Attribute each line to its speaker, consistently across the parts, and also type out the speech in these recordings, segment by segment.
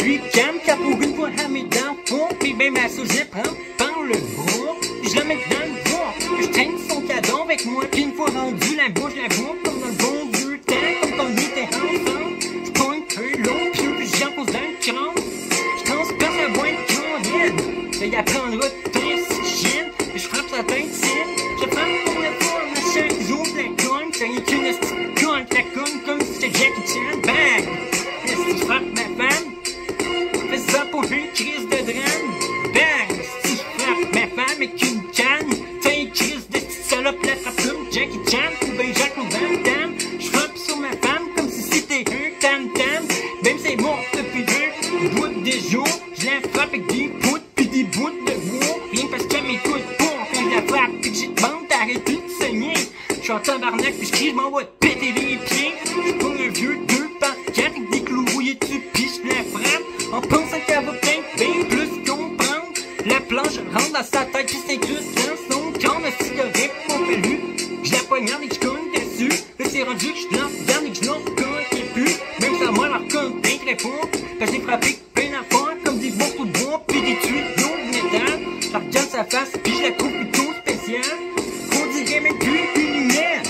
Speaker 1: suis calme, car pour une fois, elle met dans le fond. Puis ben ma sauce, je la prends par le bras. Je la mets dans le bois. Je traîne son cadeau avec moi. Puis une fois rendu la bouche, la bois comme dans le bon vieux temps. Comme quand on était ensemble. Je prends un peu long, puis j'enfonce dans le crâne. Je transperce la boîte de candide. Ça y apprendra de t'insister. Je frappe sa tête, c'est. Je frappe pour la forme, à chaque jour, je la cogne. Ça y est qu'une petite conne, je la cogne comme si c'était Jackie Chan. Bang! Si je frappe ma femme, fais ça pour une crise de drame. Bang! Si je frappe ma femme avec une canne, fais une crise de petite salope, la frappe comme Jackie Chan ou ben Jacques Van Damme. Je frappe sur ma femme comme si c'était un tam-tam. Même si c'est mort depuis un bout de jour, je la frappe avec des poutres pis des bouts de bois. Rien parce qu'elle m'écoute pas quand je la frappe pis que j'ai demande d'arrêter de saigner. Je suis en tabarnak pis je crie, je m'en vais te péter les pieds. Je prends un vieux 2 par 4 avec des clous rouillés dessus pis je la frappe en pensant qu'elle va peut-être bien plus comprendre. La planche rentre dans sa tête pis s'incruste dans son corps. Mais si le rip mon fallu, je la poignarde et que je cogne dessus. Là c'est rendu que je lance garde et que je n'en connais plus. Même sa mère leur convaincrait pas. Parce que j'ai frappé plein d'affaires comme des morceaux de bois pis des tuyaux de métal. Je regarde sa face pis je la trouve plutôt spéciale. On dirait même plus une lumière.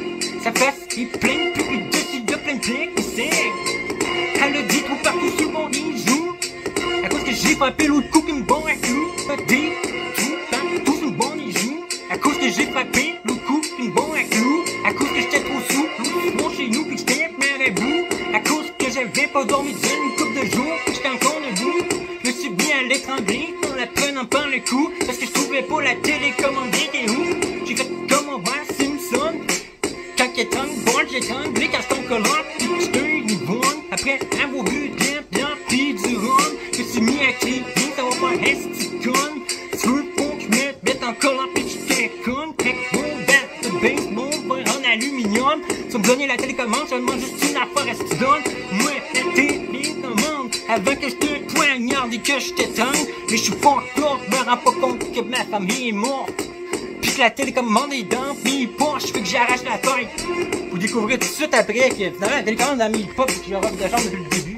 Speaker 1: Sa face est pleine de pupilles dessus de plein de plaques qui saignent. Elle a dit trop partout sur mon joue. À cause que j'ai frappé l'autre coup qui me bon à clou. Des tout partout sur le bon joue. À cause que j'ai frappé l'autre coup qui me bon à clou. À cause que j'étais trop sous, bon chez nous pis que j'étais marabout. À cause que j'avais pas dormi d'une couple de jours, j'étais encore debout. Je me suis bien à l'étrangler en la prenant par le cou. Parce que je trouvais pas la télécommande était où. J'ai fait comme on va Simpson. Quand il est en boîte, j'ai étranglé quand j'étais en colère, pis que j'étais une bonne. Après avoir bu bien pis du rhum, je me suis mis à crier, ça va faire esti conne. Tu veux pas que je me mette en colère pis que j'étais conne. Avec mon bat de baseball, verre en aluminium. Tu vas me donner la télécommande, je demande juste une affaire à ce que tu donnes. Moi, la télécommande, avant que je te poignarde et que je t'éteigne. Mais je suis pas encore, je me rends pas compte que ma famille est morte. Pis que la télécommande est dans mes poches, fait que j'arrache la tête. Vous découvrez tout de suite après que finalement la télécommande a mis pas pis que j'aurai de la chambre depuis le début.